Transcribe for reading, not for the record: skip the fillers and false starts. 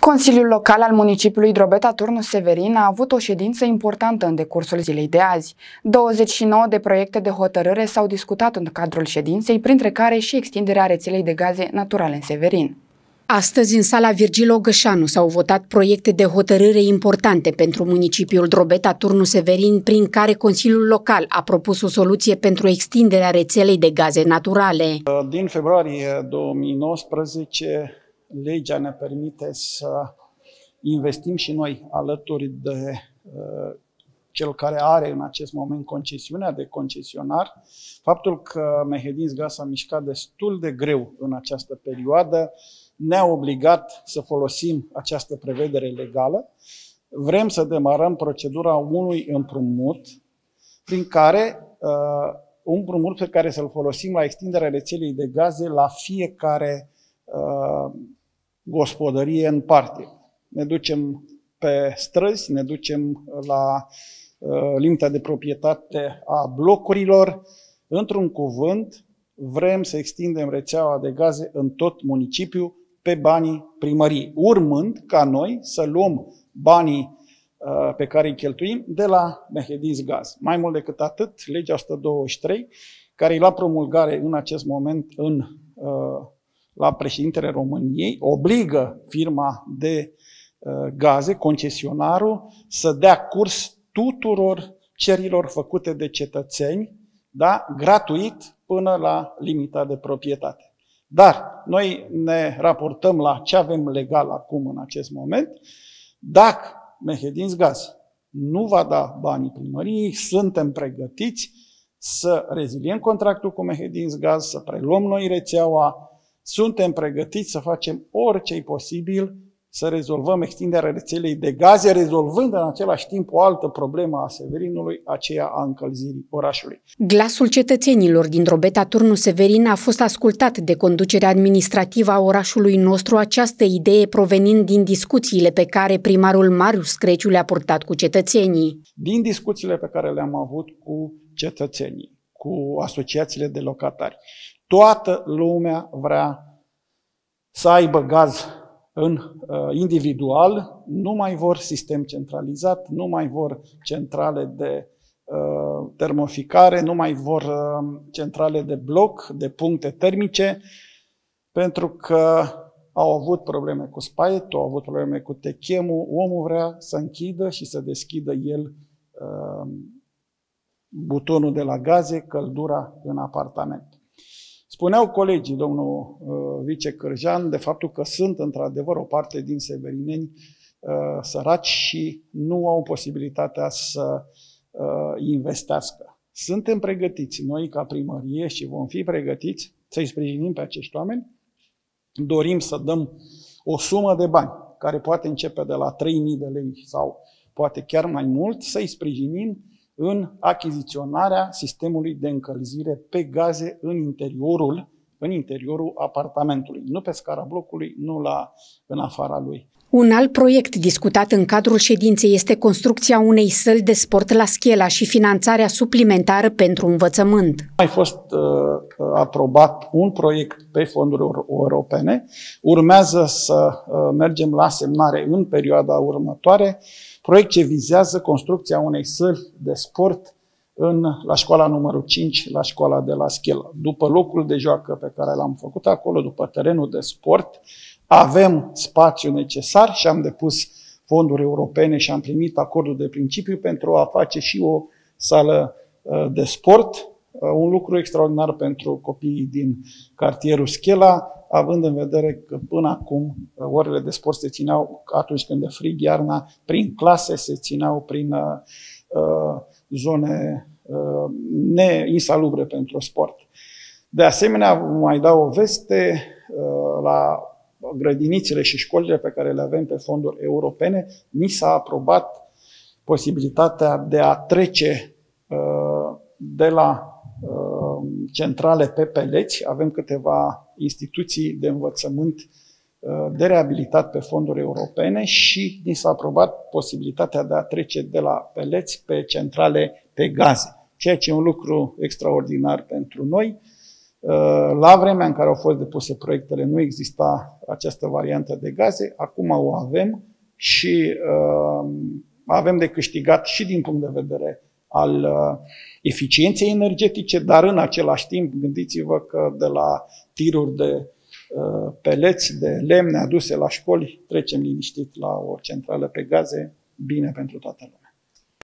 Consiliul Local al municipiului Drobeta-Turnu Severin a avut o ședință importantă în decursul zilei de azi. 29 de proiecte de hotărâre s-au discutat în cadrul ședinței, printre care și extinderea rețelei de gaze naturale în Severin. Astăzi, în sala Virgil Ogășanu, s-au votat proiecte de hotărâre importante pentru municipiul Drobeta-Turnu Severin, prin care Consiliul Local a propus o soluție pentru extinderea rețelei de gaze naturale. Din februarie 2019, legea ne permite să investim și noi alături de cel care are în acest moment concesiunea de concesionar. Faptul că Mehedinț s-a mișcat destul de greu în această perioadă ne-a obligat să folosim această prevedere legală. Vrem să demarăm procedura unui împrumut prin care un împrumut pe care să-l folosim la extinderea rețelei de gaze la fiecare gospodărie în parte. Ne ducem pe străzi, ne ducem la limita de proprietate a blocurilor. Într-un cuvânt, vrem să extindem rețeaua de gaze în tot municipiul pe banii primăriei, urmând ca noi să luăm banii pe care îi cheltuim de la Mehedinț Gaz. Mai mult decât atât, legea 123, care e la promulgare în acest moment la președintele României, obligă firma de gaze, concesionarul, să dea curs tuturor cererilor făcute de cetățeni, da, gratuit până la limita de proprietate. Dar noi ne raportăm la ce avem legal acum în acest moment. Dacă Mehedinț Gaz nu va da banii primăriei, suntem pregătiți să reziliem contractul cu Mehedinț Gaz, să preluăm noi rețeaua. Suntem pregătiți să facem orice e posibil să rezolvăm extinderea rețelei de gaze, rezolvând în același timp o altă problemă a Severinului, aceea a încălzirii orașului. Glasul cetățenilor din Drobeta-Turnu Severin a fost ascultat de conducerea administrativă a orașului nostru, această idee provenind din discuțiile pe care primarul Marius Creciu le-a purtat cu cetățenii. Din discuțiile pe care le-am avut cu cetățenii, cu asociațiile de locatari, toată lumea vrea să aibă gaz individual, nu mai vor sistem centralizat, nu mai vor centrale de termoficare, nu mai vor centrale de bloc, de puncte termice, pentru că au avut probleme cu spaietul, au avut probleme cu techemul, omul vrea să închidă și să deschidă el butonul de la gaze, căldura în apartament. Spuneau colegii, domnul vicecârjean, de faptul că sunt într-adevăr o parte din severineni săraci și nu au posibilitatea să investească. Suntem pregătiți noi ca primărie și vom fi pregătiți să-i sprijinim pe acești oameni. Dorim să dăm o sumă de bani, care poate începe de la 3.000 de lei sau poate chiar mai mult, să-i sprijinim în achiziționarea sistemului de încălzire pe gaze în interiorul apartamentului, nu pe scara blocului, nu în afara lui. Un alt proiect discutat în cadrul ședinței este construcția unei săli de sport la Schela și finanțarea suplimentară pentru învățământ. A fost aprobat un proiect pe fonduri europene, urmează să mergem la semnare în perioada următoare, proiect ce vizează construcția unei săli de sport la școala numărul 5, la școala de la Schela. După locul de joacă pe care l-am făcut acolo, după terenul de sport, avem spațiu necesar și am depus fonduri europene și am primit acordul de principiu pentru a face și o sală de sport, un lucru extraordinar pentru copiii din cartierul Schela, având în vedere că până acum orele de sport se țineau atunci când e frig iarna, prin clase, se țineau prin zone neinsalubre pentru sport. De asemenea, mai dau o veste, la grădinițele și școlile pe care le avem pe fonduri europene, ni s-a aprobat posibilitatea de a trece de la centrale pe peleți. Avem câteva instituții de învățământ de reabilitat pe fonduri europene și ni s-a aprobat posibilitatea de a trece de la peleți pe centrale pe gaze, ceea ce e un lucru extraordinar pentru noi. La vremea în care au fost depuse proiectele nu exista această variantă de gaze, acum o avem și avem de câștigat și din punct de vedere al eficienței energetice, dar în același timp gândiți-vă că de la tiruri de peleți de lemne aduse la școli trecem liniștit la o centrală pe gaze, bine pentru toată lumea.